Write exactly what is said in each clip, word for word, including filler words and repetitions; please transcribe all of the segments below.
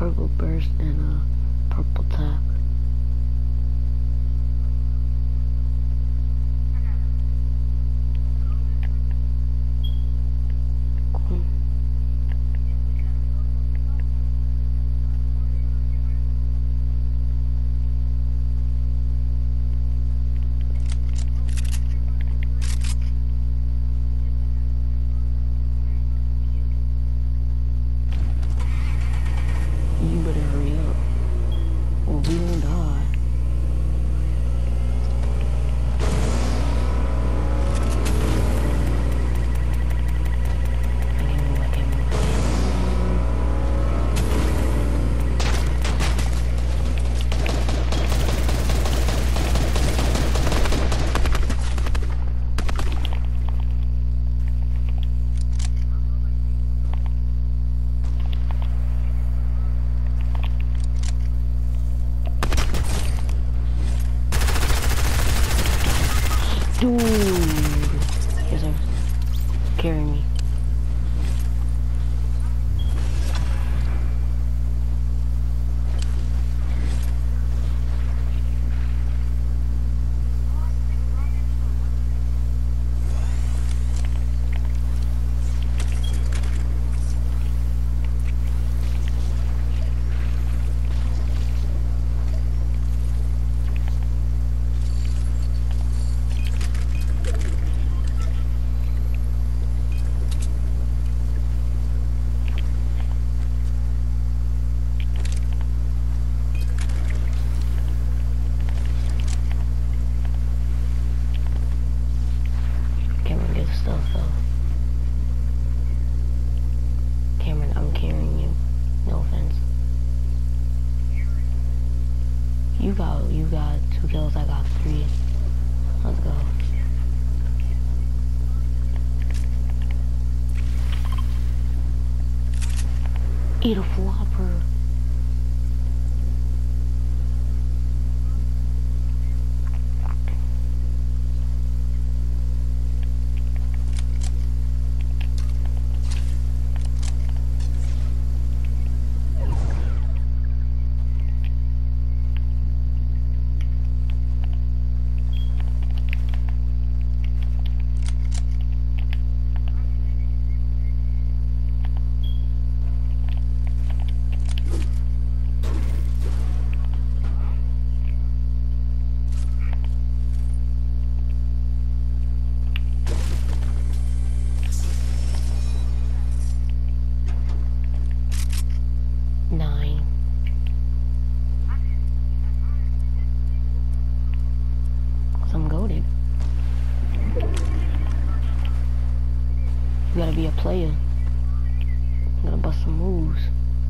purple burst and a purple tap. Cool. You better hurry up, or we won't die. I can't move, I can't move, I can't Dude, yes sir. Carry me. Cameron, get the stuff though. Cameron, I'm carrying you. No offense. You got you got two kills, I got three. Let's go. Eat a flopper. Nine. Cause I'm goated. You gotta be a player. You gotta bust some moves.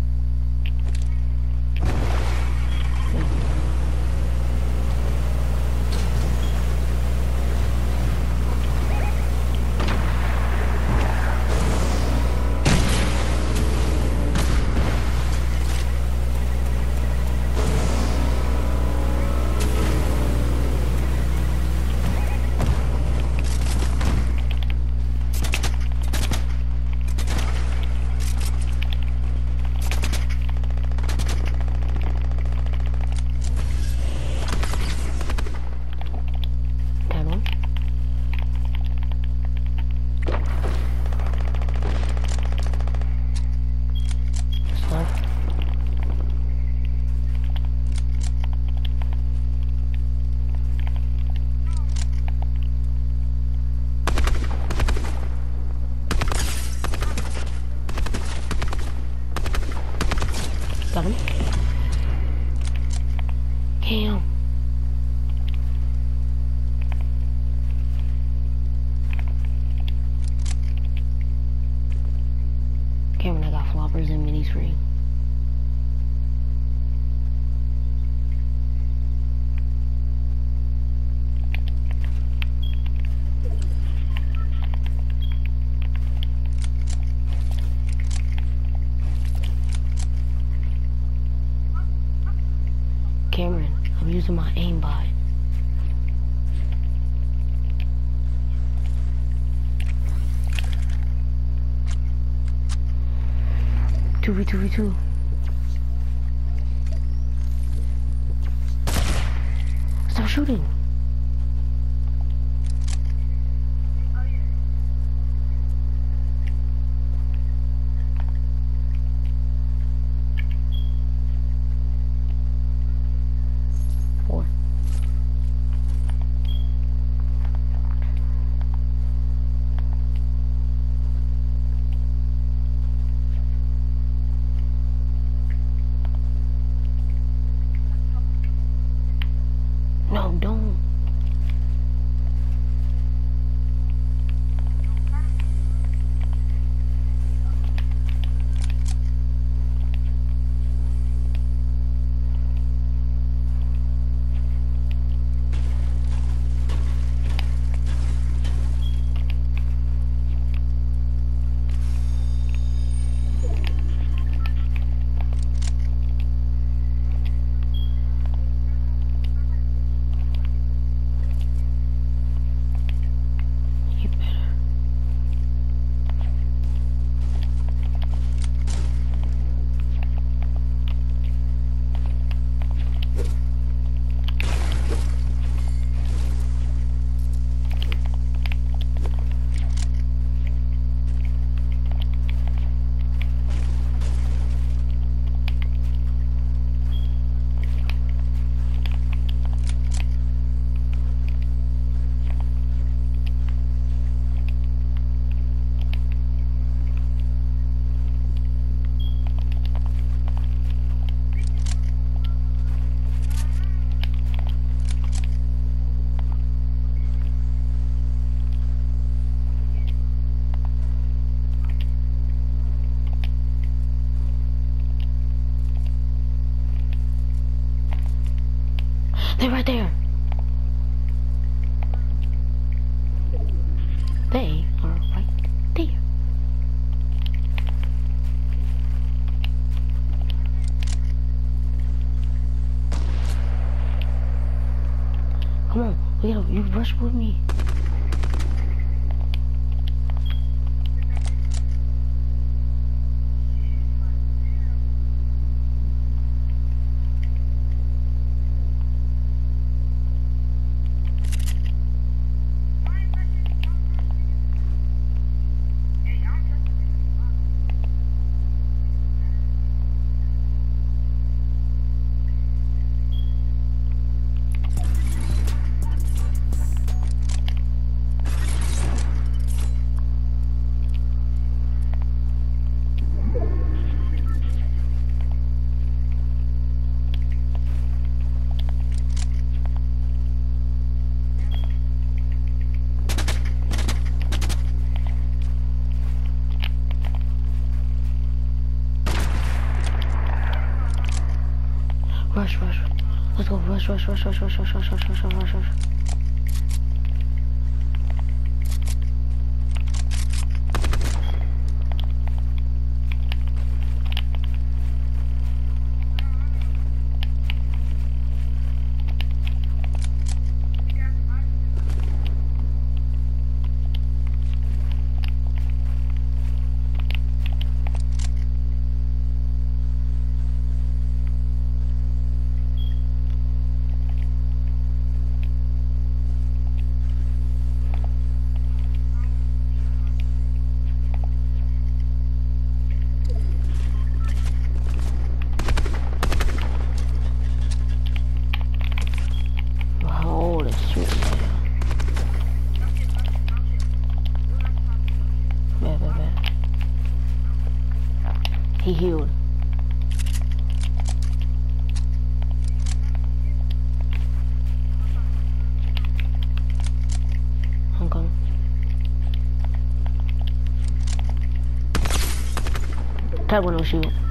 Got him. Damn. Cameron, I got floppers and minis free. Cameron, I'm using my aimbot. two v two v two. shooting. Four. No, don't. You better. They're right there. They are right there. Come on, we gotta, you rush with me. Rush, rush. Let's go. Rush, rush, rush, rush, rush, rush, rush, rush, rush, rush, rush. Holy shit, bad, bad, bad. He healed. I'm coming. That one will shoot.